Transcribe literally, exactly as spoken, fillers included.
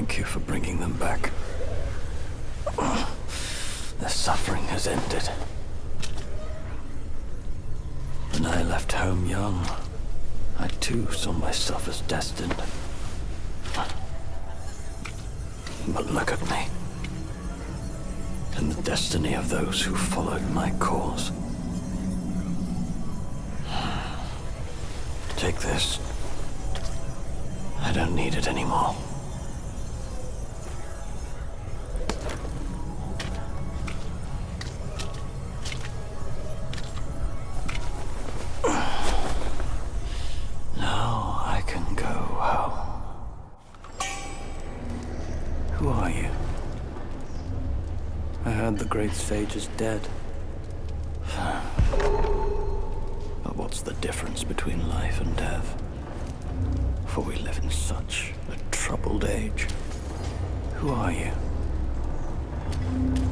Thank you for bringing them back. Their suffering has ended. When I left home young, I too saw myself as destined. But look at me. And the destiny of those who followed my cause. Take this. I don't need it anymore. Now I can go home. Who are you? I heard the great sage is dead. But what's the difference between life and death? For we live in such a troubled age. Who are you?